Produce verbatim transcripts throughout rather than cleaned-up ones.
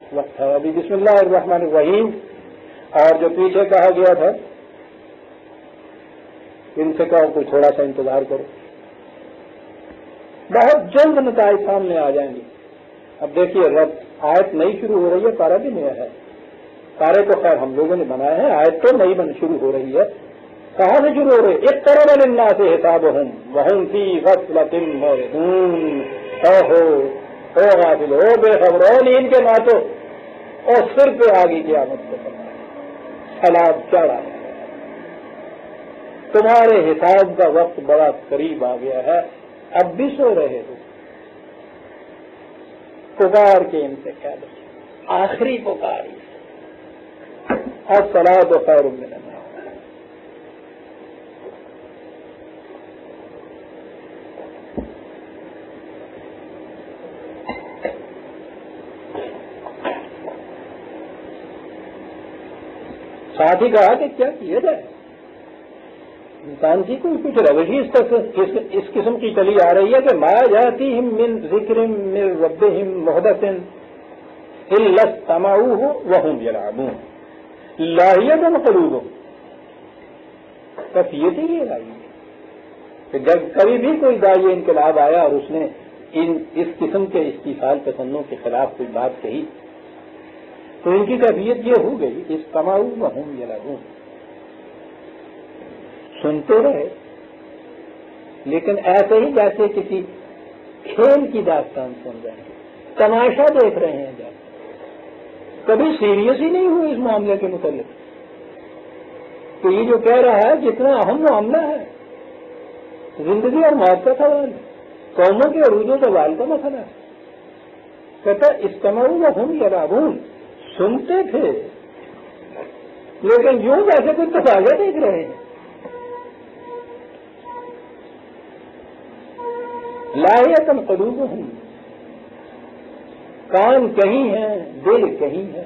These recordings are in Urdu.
وقت ہے. ابھی بسم اللہ الرحمن الرحیم اور جو پیچھے کہا گیا تھا ان سے کہو کوئی تھوڑا سا انتظار کرو, بہت جلد نتائج سامنے آ جائیں گے. اب دیکھیے رب آیت نئی شروع ہو رہی ہے, پارا بھی نیا ہے. پارے تو خیر ہم لوگوں نے بنائے ہیں, آیت تو نئی بن شروع ہو رہی ہے. کہاں سے شروع ہو رہی ہے؟ اقترب للناس حسابهم وهم في غفلة معرضون. اوہو او غافل ہو بے خبرو نیند کے ماتو, اور سر پہ آگے قیامت کو سلام چڑھا ہے. تمہارے حساب کا وقت بڑا قریب آ گیا ہے, اب بھی سو رہے ہو. پکار کے ان سے کہہ دو, آخری پکاری الصلاۃ خیر من النوم. ساتھ ہی کہا کہ کیا کیا جائے, انسان کی کوئی کچھ روشی اس, اس قسم کی چلی آ رہی ہے کہ ما یاتیہم من ذکر من ربہم محدث الا استمعوہ وہم یلعبون لاہیۃ قلوبہم. کیفیت ہی یہ آئی ہے کہ جب کبھی بھی کوئی داعی انقلاب آیا اور اس نے ان اس قسم کے استیصال پسندوں کے خلاف کوئی بات کہی تو ان کی کیفیت یہ ہو گئی استمعوا وهم یلعبون. سنتے رہے لیکن ایسے ہی جیسے کسی کھیل کی داستان سن رہے ہیں, تماشا دیکھ رہے ہیں, جیسے کبھی سیریس ہی نہیں ہوئے اس معاملے کے متعلق. تو یہ جو کہہ رہا ہے جتنا اہم معاملہ ہے, زندگی اور موت کا سوال ہے, قوموں کے عروج و زوال کا مسئلہ ہے. کہتا استمعوا وهم یلعبون, سنتے تھے لیکن یوں جیسے کوئی تماشا دیکھ رہے ہیں. لاہیۃ قلوبہم, کان کہیں ہیں دل کہیں ہے.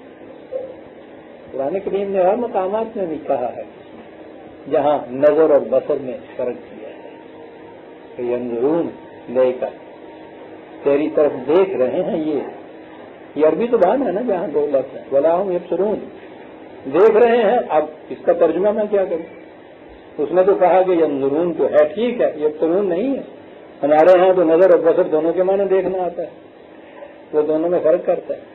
قرآن کریم نے ہر مقامات میں بھی کہا ہے جہاں نظر اور بصر میں فرق کیا ہے کہ ینظرون لے کر تیری طرف دیکھ رہے ہیں. یہ یہ عربی زبان ہے نا جہاں دو لفظ ہیں, ولا ہم یبصرون, دیکھ رہے ہیں. اب اس کا ترجمہ میں کیا کروں؟ اس نے تو کہا کہ ینظرون تو ہے, ٹھیک ہے, یبصرون نہیں ہے. ہمارے ہاں تو نظر اور بصر دونوں کے معنی دیکھنا آتا ہے, وہ دونوں میں فرق کرتا ہے.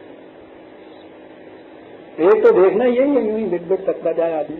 ایک تو دیکھنا یہی ہے, یوں ہی بٹ بٹ سکتا جائے آدمی,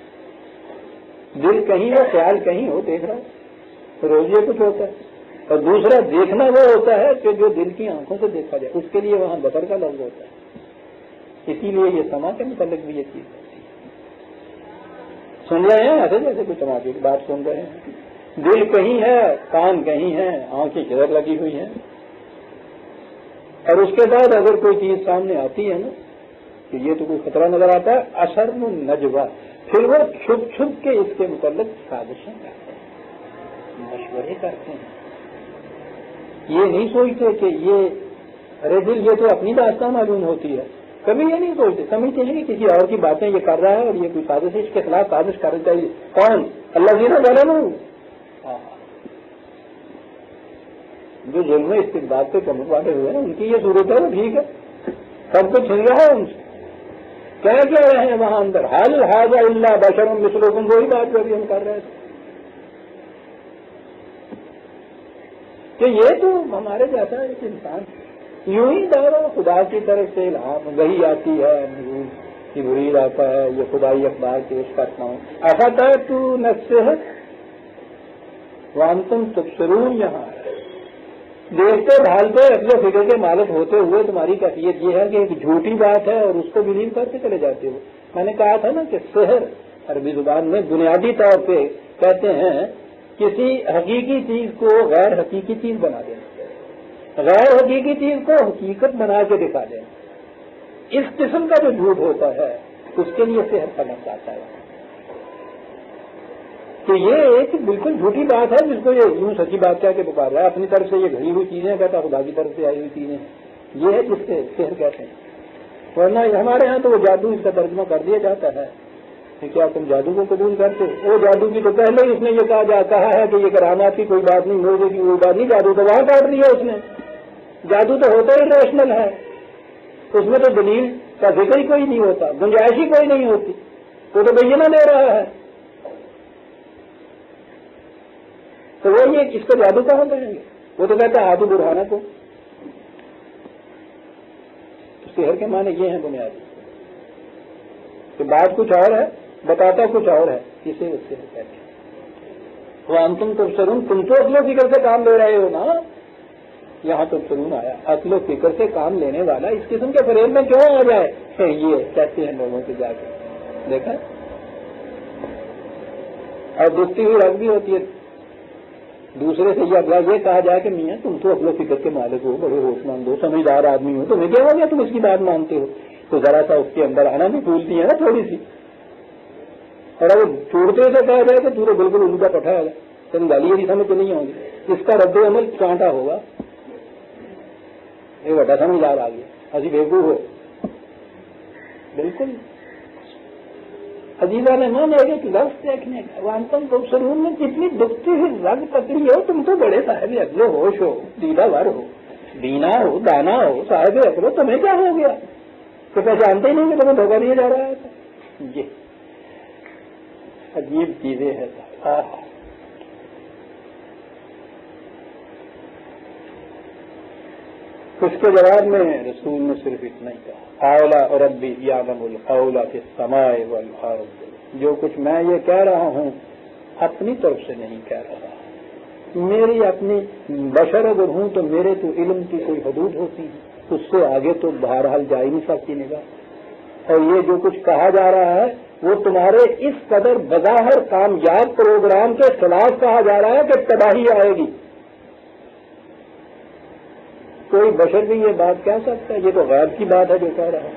دل کہیں ہو خیال کہیں ہو, دیکھ رہا ہے روز یہ کچھ ہوتا ہے. اور دوسرا دیکھنا وہ ہوتا ہے کہ جو دل کی آنکھوں سے دیکھا جائے, اس کے لیے وہاں بصر کا لفظ ہوتا ہے. اسی لیے یہ سما کے متعلق بھی یہ چیز ہوتی ہے. سن رہے ہیں ایسے جیسے کوئی تماشے کی بات سن رہے ہیں. دل کہیں ہے, کان کہیں ہے, آنکھیں کدھر لگی ہوئی ہیں. اور اس کے بعد اگر کوئی چیز سامنے آتی ہے نا کہ یہ تو کوئی خطرہ نظر آتا ہے, اثر نجوا, پھر وہ چھپ چھپ کے اس کے متعلق سازشیں کرتے ہیں, مشورے کرتے ہیں. یہ نہیں سوچتے کہ یہ ارے دل یہ تو اپنی داستان معلوم ہوتی ہے, کبھی یہ نہیں سوچتے. سمجھتے ہیں کہ کسی اور کی باتیں یہ کر رہا ہے اور یہ کوئی سازش اس کے خلاف سازش کرنی چاہیے. کون؟ اللہ جینا ظالم, جو ظلم استقبال پہ کمر والے ہوئے ہیں ان کی یہ صورت ہے, وہ ٹھیک ہے, سب کچھ چھن رہا ہے ان سے. کہہ کیا رہے ہیں وہاں اندر, حل حاضہ اللہ بشر مثلکم, وہی بات جو بھی ہم کر رہے تھے کہ یہ تو ہمارے جیسا ایک انسان. یوں ہی دورہ خدا کی طرف سے الہام وہی آتی ہے, جبریل آتا ہے, یہ خدائی اخبار پیش کرتا ہوں. افطرت نفسہ وانتم تبصرون, یہاں دیکھتے بھالتے اپنے فکر کے مالک ہوتے ہوئے تمہاری کیفیت یہ ہے کہ ایک جھوٹی بات ہے اور اس کو بلیو کرتے چلے جاتے ہو. میں نے کہا تھا نا کہ سحر عربی زبان میں بنیادی طور پہ کہتے ہیں کسی حقیقی چیز کو غیر حقیقی چیز بنا دینا, غیر حقیقی چیز کو حقیقت بنا کے دکھا دینا. اس قسم کا جو جھوٹ ہوتا ہے اس کے لیے سحر کا لفظ آتا ہے. تو یہ ایک بالکل جھوٹی بات ہے جس کو یہ یوں سچی بات کہہ کے پکار رہا ہے. اپنی طرف سے یہ گھڑی ہوئی چیزیں کہتا, خدا کی طرف سے آئی ہوئی چیزیں, یہ ہے جس سے سحر کہتے ہیں. ورنہ ہمارے ہاں تو وہ جادو اس کا ترجمہ کر دیا جاتا ہے کہ کیا تم جادو کو قبول کرتے؟ وہ جادو کی تو پہلے ہی اس نے یہ کہا جا کہا ہے کہ یہ کرامات کی کوئی بات نہیں, موجے کی کوئی بات نہیں. جادو تو وہاں کاٹ دیا اس نے. جادو تو ہوتا ہی ریشنل ہے, اس میں تو دلیل کا ذکر ہی کوئی نہیں ہوتا، گنجائش ہی کوئی نہیں ہوتی، وہ تو بینہ دے رہا ہے، تو وہ یہ اس کو جادو کہاں کریں گے؟ وہ تو کہتا ہے ہاتھ برہانہ کو، سحر کے معنی یہ ہیں بنیادی، کہ بات کچھ اور ہے بتاتا کچھ اور ہے، اسے اس سے کہتے ہیں وہ انتم تبصرون، تم تو اصل و فکر سے کام لے رہے ہو نا، یہاں تبصرون آیا، اصل و فکر سے کام لینے والا اس قسم کے فریب میں کیوں آ جائے؟ یہ کہتے ہیں لوگوں سے جا کے دیکھا، اور دوسری ہوئی رنگ بھی ہوتی ہے دوسرے سے یہ کہا جائے کہ میاں تم تو اصل و فکر کے مالک ہو، بڑے ہوش مند ہو، سمجھدار آدمی ہو، تمہیں کیا ہو گیا تم اس کی بات مانتے ہو؟ تو ذرا سا اس کے اندر آنا بھی بھولتی ہے نا تھوڑی سی، اور اگر چھوڑتے سے کہا جائے کہ تو بالکل الٹا پٹھا ہے، تم گالی بھی سمجھ نہیں ہوں گی، اس کا رد عمل چانٹا ہوگا، یہ بڑا سمجھدار آ گیا، ابھی بےقوف ہو، بالکل عجیبہ نے مان ایک لفظ دیکھنے کا، وانتم تبصرون میں کتنی دکھتی ہوئی رگ پکڑی ہو، تم تو بڑے صاحب عقل و ہوش ہو، دیدہ ور ہو، بینا ہو، دانا ہو، صاحب عقل ہو، تمہیں کیا ہو گیا تو پہچانتے ہی نہیں کہ تمہیں دھوکہ دیا جا رہا ہے؟ یہ عجیب چیزیں ہیں۔ اس کے جواب میں رسول نے صرف اتنا ہی کہا، اولا ربی یعلم القول فی السماء والارض، جو کچھ میں یہ کہہ رہا ہوں اپنی طرف سے نہیں کہہ رہا، میری اپنی بشر اگر ہوں تو میرے تو علم کی کوئی حدود ہوتی ہے، اس سے آگے تو بہرحال جا ہی نہیں سکتی نگاہ، اور یہ جو کچھ کہا جا رہا ہے وہ تمہارے اس قدر بظاہر کامیاب پروگرام کے خلاف کہا جا رہا ہے کہ تباہی آئے گی۔ کوئی بشر بھی یہ بات کہہ سکتا ہے؟ یہ تو غیب کی بات ہے جو کہہ رہا ہے،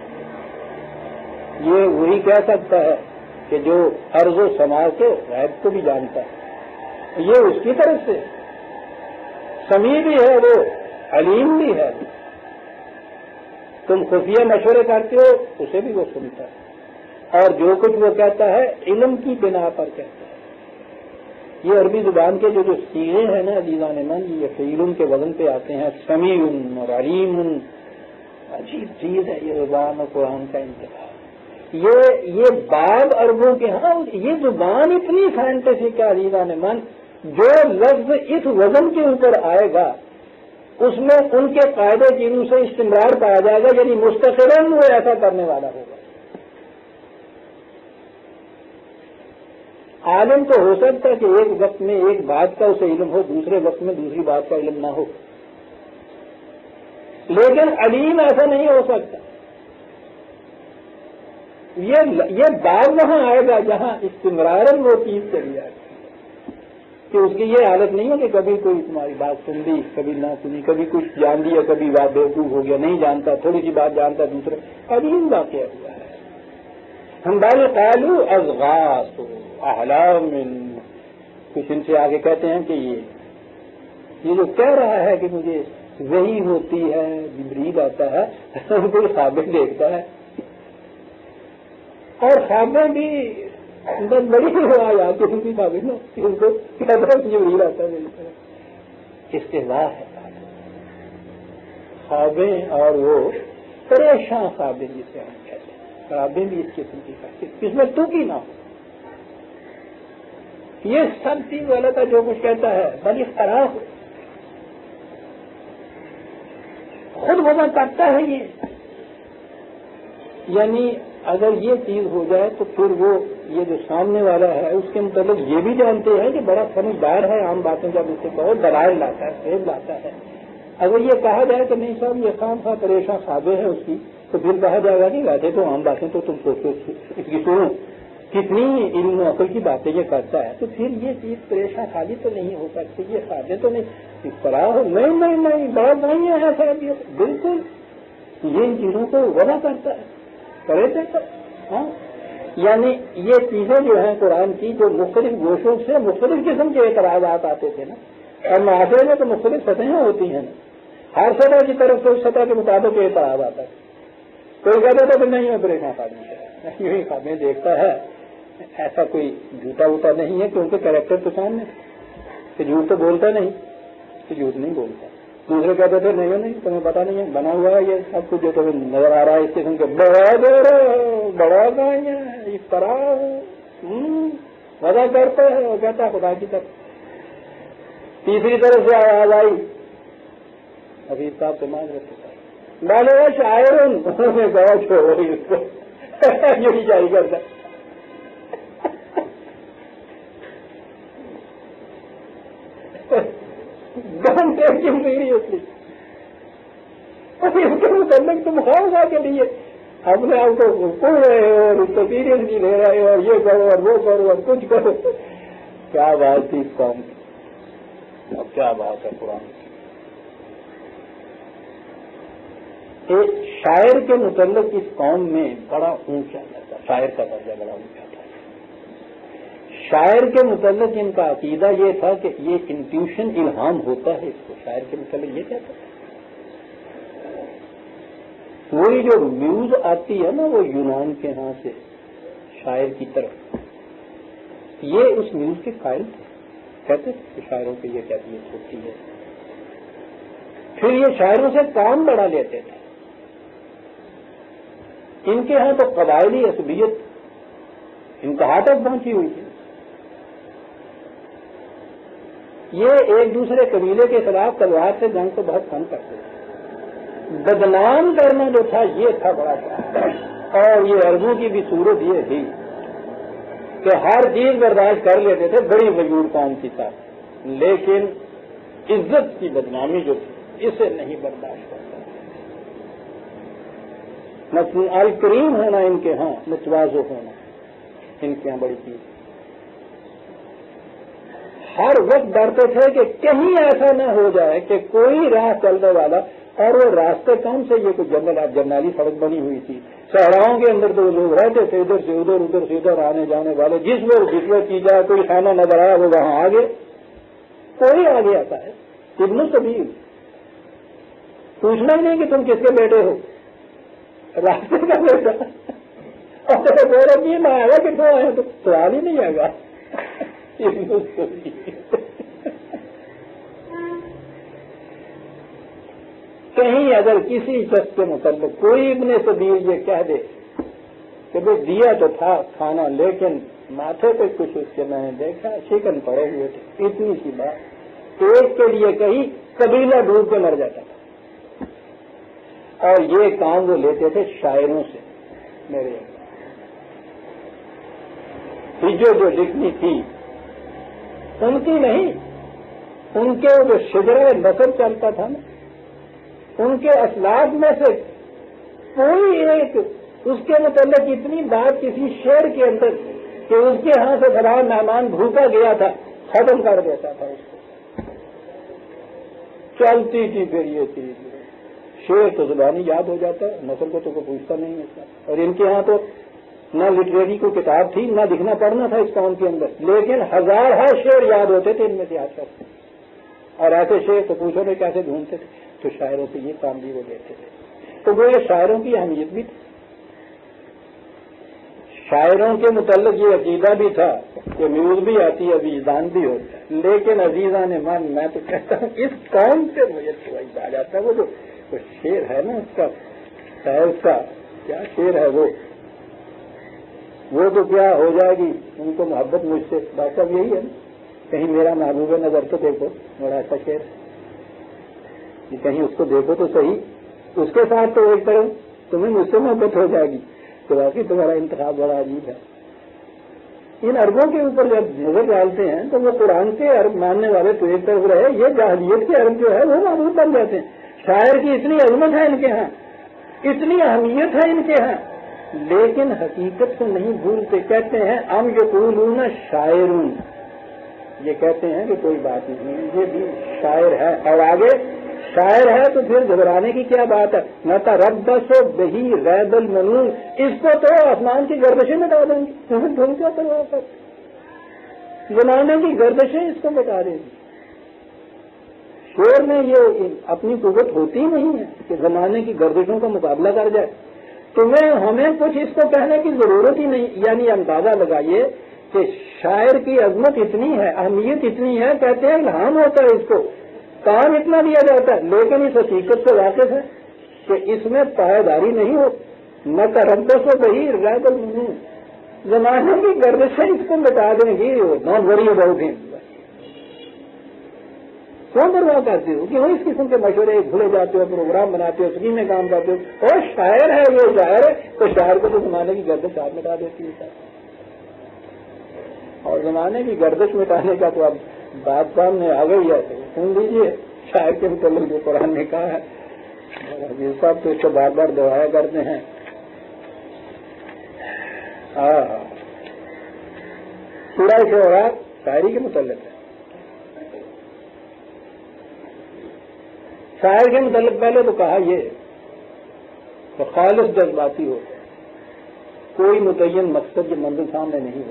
یہ وہی کہہ سکتا ہے کہ جو ارض و سما کے غیب کو بھی جانتا ہے، یہ اس کی طرف سے سمیع بھی ہے، وہ علیم بھی ہے، تم خفیہ مشورے کرتے ہو اسے بھی وہ سنتا ہے، اور جو کچھ وہ کہتا ہے علم کی بنا پر کہتا ہے۔ یہ عربی زبان کے جو جو سیغے ہیں نا عزیزان من، یہ فعیل کے وزن پہ آتے ہیں، سمیع اور علیم، عجیب چیز ہے یہ زبان اور قرآن کا انتخاب۔ یہ یہ بعض عربوں کے ہاں یہ زبان اتنی سائنٹیفک ہے عزیزان من، جو لفظ اس وزن کے اوپر آئے گا اس میں ان کے قاعدے کی روح سے استمرار پایا جائے گا، یعنی مستقلاً وہ ایسا کرنے والا ہوگا۔ عالم تو ہو سکتا ہے کہ ایک وقت میں ایک بات کا اسے علم ہو، دوسرے وقت میں دوسری بات کا علم نہ ہو، لیکن علیم ایسا نہیں ہو سکتا۔ یہ یہ بات وہاں آئے گا جہاں استمرارن وہ چیز چلی جائے گی، کہ اس کی یہ حالت نہیں ہے کہ کبھی کوئی تمہاری بات سن لی کبھی نہ سنی، کبھی کچھ جان لیا کبھی بات بیوقوف ہو گیا، نہیں جانتا، تھوڑی سی بات جانتا، دوسرے علیم واقعہ ہوا ہے۔ ہم بال قالوا اضغاث احلام، کچھ ان سے آگے کہتے ہیں کہ یہ یہ جو کہہ رہا ہے کہ مجھے وحی ہوتی ہے، جبریل آتا ہے، کوئی خوابیں دیکھتا ہے، اور خوابیں بھی بس بڑی ہوا یاد کسی کی خوابیں نا، ان کو کہتا ہے جبریل آتا ہے، میری طرح استہزاء ہے خوابیں، اور وہ پریشان خوابیں جسے ہم کہتے ہیں، خوابیں بھی اس قسم کی کرتی، اس میں تو کی نہ ہو، یہ سب چیز غلط ہے جو کچھ کہتا ہے، بل اختراع خود وضع کرتا ہے یہ، یعنی اگر یہ چیز ہو جائے تو پھر وہ یہ جو سامنے والا ہے اس کے متعلق یہ بھی جانتے ہیں کہ بڑا سمجھدار ہے، عام باتیں جب اس سے بہت دلائل لاتا ہے، فیض لاتا ہے۔ اگر یہ کہا جائے کہ نہیں صاحب یہ خام خواہ پریشان خوابیں ہیں اس کی، تو پھر کہا جائے گا کہ ویسے تو عام باتیں تو تم سوچو اس کی سنو، کتنی علم و عقل کی باتیں یہ کرتا ہے، تو پھر یہ چیز پریشان خالی تو نہیں ہو سکتی، یہ خوابیں تو نہیں اس طرح ہو، نہیں نہیں نہیں بات نہیں ہے صاحب، یہ بالکل یہ ان چیزوں کو وضع کرتا ہے، کرے تھے ہاں، یعنی یہ چیزیں جو ہیں قرآن کی جو مختلف گوشوں سے مختلف قسم کے اعتراضات آتے تھے نا، اور معاشرے میں تو مختلف سطحیں ہوتی ہیں نا، ہر سطح کی طرف سے اس سطح کے مطابق اعتراض آتا ہے، کوئی کہتا تھا کہ نہیں ہے پریشان خالی ہے، یوں ہی خوابیں دیکھتا ہے، ایسا کوئی جھوٹا ووٹا نہیں ہے کیونکہ کریکٹر تو سامنے کہ جھوٹ تو بولتا نہیں، کہ جھوٹ نہیں بولتا، دوسرے کہتے تھے نہیں نہیں تمہیں پتا نہیں ہے بنا ہوا ہے یہ سب کچھ جو تمہیں نظر آ رہا ہے اس قسم کے بڑا دور بڑا گائے اس طرح مزہ کرتا ہے وہ کہتا ہے خدا کی طرف۔ تیسری طرف سے آواز آئی ابھی صاحب سے مانگ رہے ڈالے گا شاعر انہوں نے کہا چھوڑو اس کو یہی جاری کرتا گن ٹیکنگ سیریسلی اس کے متعلق تم خواہ کے لیے اپنے آپ کو پڑھ رہے ہو اور اس کو سیریسلی لے رہے ہو اور یہ کرو اور وہ کرو اور کچھ کرو۔ کیا بات تھی اس قوم کی، اب کیا بات ہے قرآن کی۔ ایک شاعر کے متعلق اس قوم میں بڑا اونچا تھا، شاعر کا درجہ بڑا اونچا تھا۔ شاعر کے متعلق ان کا عقیدہ یہ تھا کہ یہ انٹیوشن الہام ہوتا ہے اس کو، شاعر کے متعلق یہ کہتا ہے۔ وہی جو میوز آتی ہے نا وہ یونان کے ہاں سے شاعر کی طرف، یہ اس میوز کے قائل تھے، کہتے تھے کہ شاعروں کی یہ کیفیت ہوتی ہے۔ پھر یہ شاعروں سے کام بڑھا لیتے تھے۔ ان کے ہاں تو قبائلی عصبیت انتہا تک پہنچی ہوئی تھی۔ یہ ایک دوسرے قبیلے کے خلاف تلوار سے جنگ کو بہت کم کرتے تھے۔ بدنام کرنا جو تھا یہ تھا بڑا شاعر، اور یہ عربوں کی بھی صورت یہ تھی کہ ہر چیز برداشت کر لیتے تھے بڑی وجود قوم کی ساتھ، لیکن عزت کی بدنامی جو تھی اسے نہیں برداشت کرتا۔ الکریم ہونا ان کے ہاں، متواضع ہونا ان کے ہاں بڑی چیز۔ ہر وقت ڈرتے تھے کہ کہیں ایسا نہ ہو جائے کہ کوئی راہ چلنے والا، اور وہ راستے کون سے یہ کوئی جنرل جرنالی سڑک بنی ہوئی تھی، صحراؤں کے اندر تو لوگ رہتے تھے ادھر سے ادھر ادھر سے ادھر آنے جانے والے، جس وقت جس وقت کی جائے کوئی خانہ نظر آیا وہ وہاں آگے، کوئی آگے آتا ہے ابن السبیل، پوچھنا ہی نہیں کہ تم کس کے بیٹے ہو، راستے کا بیٹا، اور گورو یہ نہ آئے گا کہ تو آئے تو سوال ہی نہیں آئے گا۔ کہیں اگر کسی شخص کے متعلق کوئی ابن سبیل یہ کہہ دے کہ بھائی دیا تو تھا کھانا لیکن ماتھے پہ کچھ اس کے میں نے دیکھا شکن پڑے ہوئے تھے، اتنی سی بات ایک کے لیے کہیں قبیلہ ڈوب کے مر جاتا تھا۔ اور یہ کام وہ لیتے تھے شاعروں سے، میرے جو جو لکھنی تھی ان کی نہیں، ان کے جو شجرہ نسب چلتا تھا نا، ان کے اسلاف میں سے کوئی ایک اس کے متعلق اتنی بات کسی شعر کے اندر کہ اس کے ہاں سے فلاں مہمان بھوکا گیا تھا ختم کر دیتا تھا اس کو۔ چلتی تھی پھر یہ چیز، شعر تو زبانی یاد ہو جاتا ہے، نسل کو تو کوئی پوچھتا نہیں ہے۔ اور ان کے ہاں تو نہ لٹریری کو کتاب تھی نہ لکھنا پڑھنا تھا اس قوم کے اندر، لیکن ہزار ہر شعر یاد ہوتے تھے ان میں سے آج تک، اور ایسے شعر تو پوچھو نہیں کیسے ڈھونڈتے تھے۔ تو شاعروں سے یہ کام بھی وہ لیتے تھے، تو وہ یہ شاعروں کی اہمیت بھی تھی۔ شاعروں کے متعلق یہ عقیدہ بھی تھا کہ میوز بھی آتی ہے وجدان بھی ہوتا ہے، لیکن عزیزان من میں تو کہتا ہوں اس قوم سے مجھے تو آ جاتا ہے وہ جو شعر ہے نا اس کا شاعر کا کیا شعر ہے وہ وہ تو کیا ہو جائے گی ان کو محبت مجھ سے، بات اب یہی ہے نا، کہیں میرا محبوب نظر تو دیکھو بڑا ایسا شعر کہ کہیں اس کو دیکھو تو صحیح، اس کے ساتھ تو ایک طرح تمہیں مجھ سے محبت ہو جائے گی، تو واقعی تمہارا انتخاب بڑا عجیب ہے۔ ان عربوں کے اوپر جب نظر ڈالتے ہیں تو وہ قرآن کے عرب ماننے والے تو ایک طرف رہے، یہ جاہلیت کے عرب جو ہے وہ معبود بن جاتے ہیں۔ شاعر کی اتنی عظمت ہے ان کے ہاں، اتنی اہمیت ہے ان کے ہاں، لیکن حقیقت کو نہیں بھولتے، کہتے ہیں ہم یقولون شاعرون، یہ کہتے ہیں کہ کوئی بات نہیں یہ بھی شاعر ہے، اور آگے شاعر ہے تو پھر گھبرانے کی کیا بات ہے، نتربص بہ ریب المنون، اس کو تو آسمان کی گردشیں بتا دیں گی، تمہیں ڈھونگ کیا کروا کر زمانے کی گردشیں اس کو بتا دیں گی۔ شعر میں یہ اپنی قوت ہوتی نہیں ہے کہ زمانے کی گردشوں کا مقابلہ کر جائے، تمہیں ہمیں کچھ اس کو کہنے کی ضرورت ہی نہیں، یعنی اندازہ لگائیے کہ شاعر کی عظمت اتنی ہے، اہمیت اتنی ہے، کہتے ہیں الہام ہوتا ہے اس کو، کام اتنا دیا جاتا ہے، لیکن اس حقیقت سے واقف ہے کہ اس میں پائیداری نہیں ہو، نہ کربس و بہی رائے زمانے کی گردشیں اس کو مٹا دیں گی، ناٹ وری اباؤٹ ہم، کون پرواہ کرتے ہو کہ وہ اس قسم کے مشورے بھولے جاتے ہو، پروگرام بناتے ہو، اسکیمیں کام کرتے ہو، اور شاعر ہے یہ شاعر ہے تو شاعر کو تو زمانے کی گردش آپ مٹا دیتی ہے، اور زمانے کی گردش مٹانے کا تو اب بات سامنے آ گئی ہے، سن لیجیے شاعر کے متعلق جو قرآن نے کہا ہے، یہ سب تو اس کو بار بار دہرایا کرتے ہیں۔ ہاں سورہ شعراء شاعری کے متعلق ہے، شاعر کے متعلق پہلے تو کہا یہ کہ خالص جذباتی ہو، کوئی متعین مقصد یا منزل سامنے نہیں ہو۔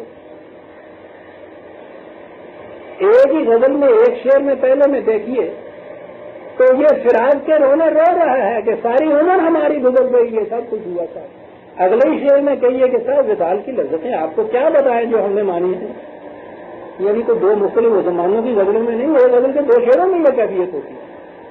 ایک ہی غزل میں ایک شعر میں پہلے میں دیکھیے تو یہ فراق کے رونے رو رہا ہے کہ ساری عمر ہماری گزر گئی، یہ سب کچھ ہوا تھا۔ اگلے ہی شعر میں کہیے کہ صاحب وصال کی لذتیں آپ کو کیا بتائیں جو ہم نے مانی ہیں، یعنی تو دو مختلف زمانوں کی غزلوں میں نہیں، وہ غزل کے دو شعروں میں یہ کیفیت ہوتی ہے۔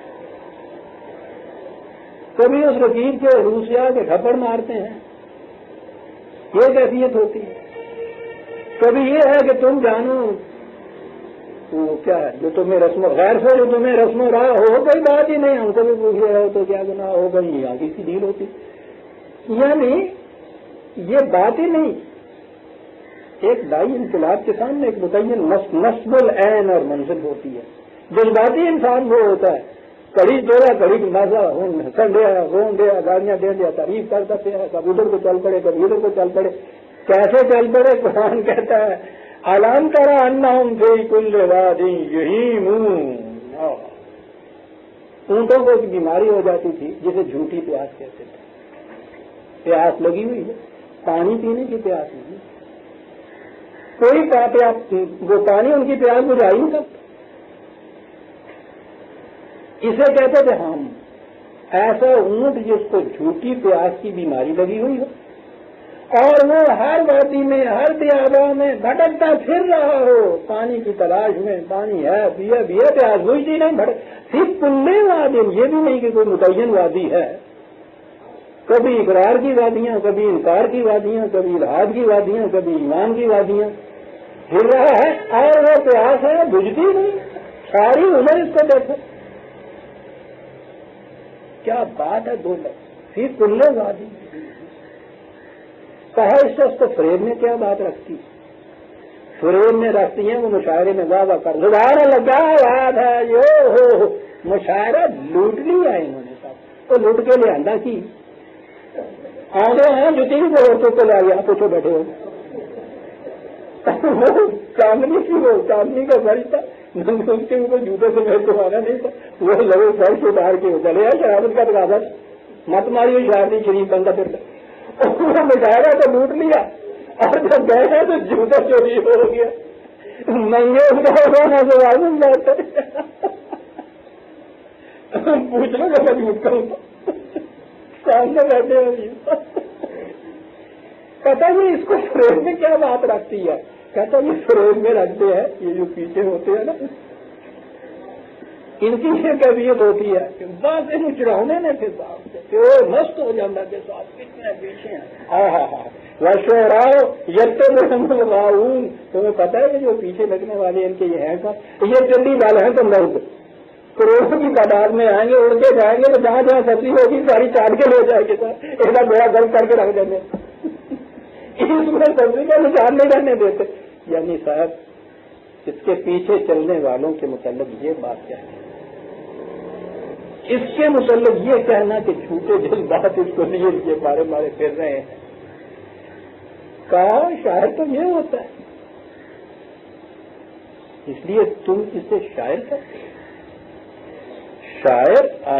کبھی اس رقیب کے روسیا کے تھپڑ مارتے ہیں، یہ کیفیت ہوتی ہے۔ کبھی یہ ہے کہ تم جانو وہ کیا ہے جو تمہیں رسم و غیر سے جو تمہیں رسم و راہ ہو کوئی بات ہی نہیں، ہم کو بھی پوچھ رہے ہو تو کیا گناہ ہو گئی، یہاں کی سی ڈیل ہوتی، یعنی یہ بات ہی نہیں۔ ایک دائی انقلاب کے سامنے ایک متعین نصب العین اور منزل ہوتی ہے، جذباتی انسان وہ ہوتا ہے، کڑی جوڑا کڑی مزہ ہنسن دیا رون دیا گاڑیاں دے دیا تعریف کر سکتے ہیں، کبھی ادھر کو چل پڑے کبھی ادھر کو چل پڑے، کیسے چل پڑے قرآن کہتا ہے علام کرا انہم فی کل وادی یہیمون، اونٹوں کو ایک بیماری ہو جاتی تھی جسے جھوٹی پیاس کہتے تھے، پیاس لگی ہوئی ہے، پانی پینے کی پیاس نہیں، کوئی پیاس وہ پانی ان کی پیاس بجھا ہی نہیں سکتا، اسے کہتے تھے ہم ایسا اونٹ جس کو جھوٹی پیاس کی بیماری لگی ہوئی ہو اور وہ ہر وادی میں ہر بیاباں میں بھٹکتا پھر رہا ہو پانی کی تلاش میں، پانی ہے پیے پیے پیاس بجھتی نہیں، بھٹک صرف کلے وادی، یہ بھی نہیں کہ کوئی متعین وادی ہے، کبھی اقرار کی وادیاں، کبھی انکار کی وادیاں، کبھی الحاد کی وادیاں، کبھی ایمان کی وادیاں پھر رہا ہے، اور وہ پیاس ہے بجھتی نہیں، ساری عمر اس کو دیکھو، کیا بات ہے، دو لفظ پھر کلے وادی کہا، اس سے اس کو فریب میں کیا بات رکھتی، فریب میں رکھتی ہیں وہ مشاعرے میں واہ واہ کر دوبارہ لگا یاد ہے یہ ہو مشاعرہ لوٹ لیا انہوں نے، سب تو لوٹ کے لے آندہ کی آگے ہیں جتی بھی عورتوں کو لا گیا، پوچھو بیٹھے ہو وہ چاندنی کی وہ چاندنی کا گھر تھا، اس کے اوپر جوتے سے میرے کو آنا نہیں تھا، وہ لگے گھر سے باہر کے چلے آئے شرابت کا تقاضا مت ماری ہوئی شاعری شریف بندہ پھر وہ مشاعرہ تو لوٹ لیا، اور جب گئے تو جوتا چوری ہو گیا، ننگے ہونا سے معلوم بات ہے، پوچھنا کہ میں جھوٹ کروں سامنے بیٹھے ہوئی پتا نہیں اس کو فریب میں کیا بات رکھتی ہے، کہتا یہ فریب میں رکھتے ہیں، یہ جو پیچھے ہوتے ہیں نا ان کی یہ کیفیت ہوتی ہے کہ بات ان چڑھانے میں پھر بات مست ہو جاتا ہے کہ صاحب کتنے پیچھے ہیں، ہاں ہاں ہاں وشوراؤ یتون، تمہیں پتا ہے کہ جو پیچھے لگنے والے ان کے یہ ہیں کون، یہ چلی والے ہیں تو مرد کروڑوں کی تعداد میں آئیں گے، اڑ کے جائیں گے تو جہاں جہاں سبزی ہوگی ساری چاٹ کے لے جائے گے، سر ایک بار بڑا گرم کر کے رکھ دیں گے، اس میں سبزی کا نشان نہیں رہنے دیتے، یعنی صاحب اس کے پیچھے چلنے والوں کے متعلق یہ بات کہنا، اس کے متعلق یہ کہنا کہ جھوٹے جذبات اس کو لیے یہ بارے بارے پھر رہے ہیں، کہا شاعر تو یہ ہوتا ہے، اس لیے تم اسے شاعر کرتے شاعر آ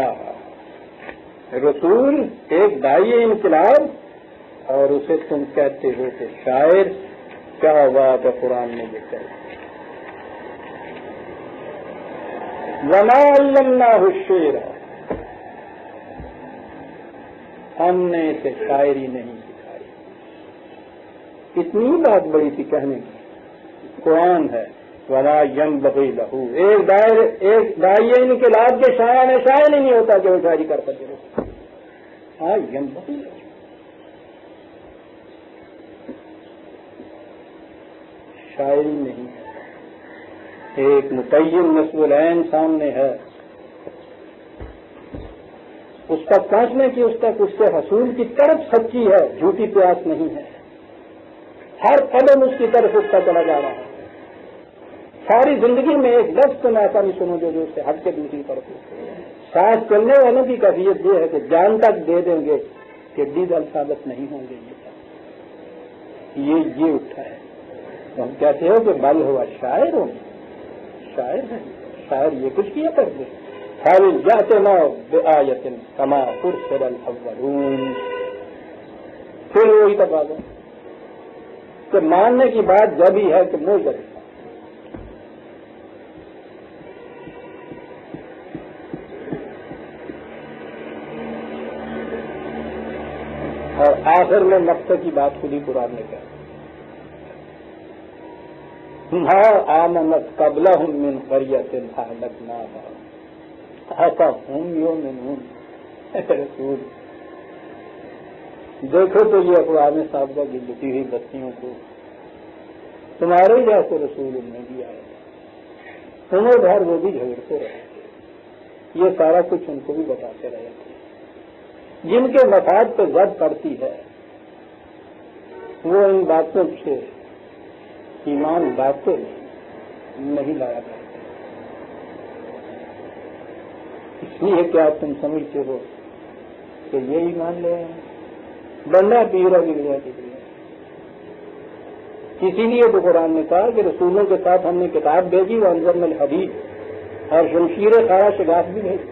رسول ایک دائی انقلاب اور اسے تم کہتے ہو کہ شاعر، کیا بات ہے قرآن میں یہ کہا وما علمناہ الشعر، ہم نے اسے شاعری نہیں سکھائی، اتنی بات بڑی تھی کہنے کی، قرآن ہے ولا ينبغي له. ایک دائر ایک داعیہ انقلاب کے شاعر نے شاعر نہیں ہوتا کہ وہ شاعری کر سکے. ہاں ينبغي شاعری نہیں ہے. ایک متعین نصب العین سامنے ہے, اس تک پہنچنے کی, اس تک اس کے حصول کی طرف سچی ہے, جھوٹی پیاس نہیں ہے. ہر قدم اس کی طرف اس کا چلا جا رہا ہے. ساری زندگی میں ایک لفظ تو ایسا نہیں سنو جو اس سے ہٹ کے دوسری طرف. سانس چلنے والوں کی کیفیت یہ ہے کہ جان تک دے دیں گے کہ ڈی دل ثابت نہیں ہوں گے. یہ یہ اٹھا ہے. ہم کہتے ہو کہ بل ہوا شاعر ہو, شاعر ہے, شاعر یہ کچھ کیا کرتے. خالی جاتے نہ بآیت کما ارسل الاولون. پھر وہی تقاضا کہ ماننے کی بات جب ہی ہے کہ منہ جب اور آخر میں مقصد کی بات خود ہی قرآن نے کہا ہاں آمنت قبلہم من قریۃ اہلکناہا افہم یؤمنون. رسول دیکھو تو یہ اقوام سابقہ کی لٹی ہوئی بستیوں کو تمہارے جیسے رسول ان میں بھی آئے, انہوں بھر وہ بھی جھگڑتے رہے تھے, یہ سارا کچھ ان کو بھی بتاتے رہے تھے. جن کے مفاد پہ زد پڑتی ہے وہ ان باتوں سے ایمان لاتے نہیں لایا کرتے. اس لیے کیا تم سمجھتے ہو کہ یہ ایمان لے ہیں بندہ پیرا گریا کی گریا. اسی لیے تو قرآن نے کہا کہ رسولوں کے ساتھ ہم نے کتاب بھیجی وہ انضم الحدید اور شمشیر خارا شگاف بھی بھیجی.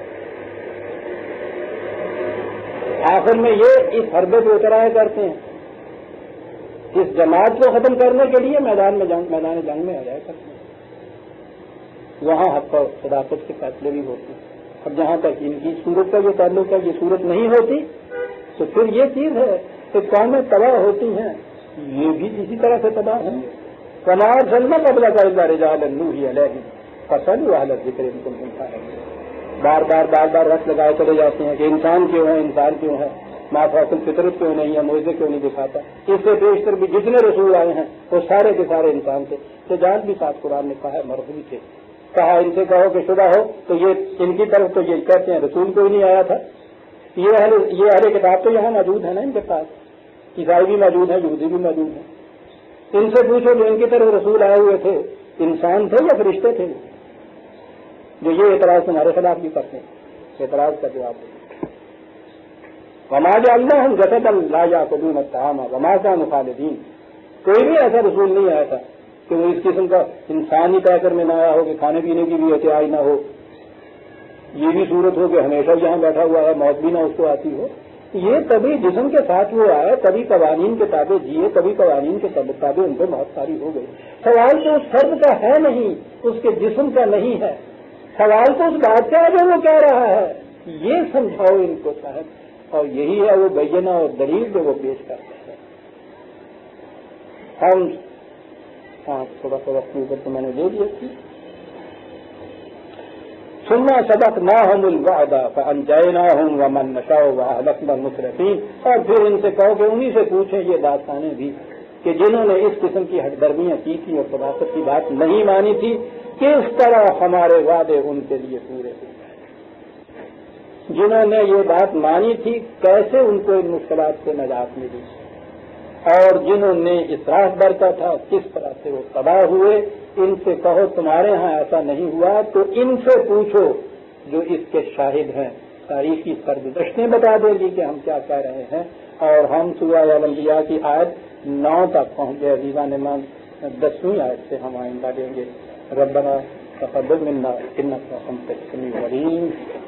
آخر میں یہ اس حربے پہ اترایا کرتے ہیں, اس جماعت کو ختم کرنے کے لیے میدان میں جنگ میدان جنگ میں آ جایا کرتے ہیں. وہاں حق و صداقت کے فیصلے بھی ہوتے ہیں. اب جہاں تک ان کی صورت کا یہ تعلق ہے, یہ صورت نہیں ہوتی تو پھر یہ چیز ہے کہ قومیں تباہ ہوتی ہیں, یہ بھی اسی طرح سے تباہ ہیں. کمار سلم قبل کا اللہ رجال نوحی علیہ فصل حالت ذکر ان کو ملتا ہے. بار بار بار بار رقص لگائے چلے جاتے ہیں کہ انسان کیوں ہے, انسان کیوں ہے, ما فاصل فطرت کیوں نہیں ہے, موزے کیوں نہیں دکھاتا. اس سے بیشتر بھی جتنے رسول آئے ہیں وہ سارے کے سارے انسان تھے. تو جان بھی ساتھ قرآن نے کہا ہے مرغوب تھے. کہا ان سے کہو کہ شدہ ہو تو یہ ان کی طرف تو یہ کہتے ہیں رسول کوئی نہیں آیا تھا. یہ اہل یہ اہل کتاب تو یہاں موجود ہے نا, ان کے پاس عیسائی بھی موجود ہیں, یہودی بھی موجود ہیں. ان سے پوچھو جو ان کی طرف رسول آئے ہوئے تھے انسان تھے یا فرشتے تھے جو یہ اعتراض تمہارے خلاف بھی کرتے ہیں. اعتراض کا جواب دیں. وما جعلناہم جسدا لا یاکلون الطعام وما کانوا خالدین. کوئی بھی ایسا رسول نہیں آیا تھا کہ وہ اس قسم کا انسانی طے کر میں نہ آیا ہو کہ کھانے پینے کی بھی احتیاج نہ ہو, یہ بھی صورت ہو کہ ہمیشہ یہاں بیٹھا ہوا ہے, موت بھی نہ اس کو آتی ہو. یہ کبھی جسم کے ساتھ وہ آئے, کبھی قوانین کے تابع جیے, کبھی قوانین کے تابع ان کو موت ساری ہو گئی. سوال تو اس فرد کا ہے نہیں, اس کے جسم کا نہیں ہے. سوال تو اس بات کا ہے جو وہ کہہ رہا ہے. یہ سمجھاؤ ان کو صاحب, اور یہی ہے وہ بینہ اور دلیل جو وہ پیش کرتے ہیں. ہم ہاں تھوڑا سا وقت اوپر تو میں نے دے دیا تھی. سننا سبق نہ ہم الوعدہ فانجیناہم ومن نشاء واہلکنا المسرفین. اور پھر ان سے کہو کہ انہی سے پوچھیں یہ داستانیں بھی کہ جنہوں نے اس قسم کی ہٹ درمیاں کی تھی اور صداقت کی بات نہیں مانی تھی, کس طرح ہمارے وعدے ان کے لیے پورے ہوئے. جنہوں نے یہ بات مانی تھی کیسے ان کو ان مشکلات سے نجات ملی, اور جنہوں نے اسراف برتا تھا کس طرح سے وہ تباہ ہوئے. ان سے کہو تمہارے ہاں ایسا نہیں ہوا تو ان سے پوچھو جو اس کے شاہد ہیں. تاریخی سرگزشتیں بتا دے گی کہ ہم کیا کہہ رہے ہیں. اور ہم سورہ الانبیاء کی آیت نو تک پہنچ گئے. عزیزان ایمان دسویں آیت سے ہم آئندہ دیں گے. ربنا تقبل منا انک انت السمیع العلیم.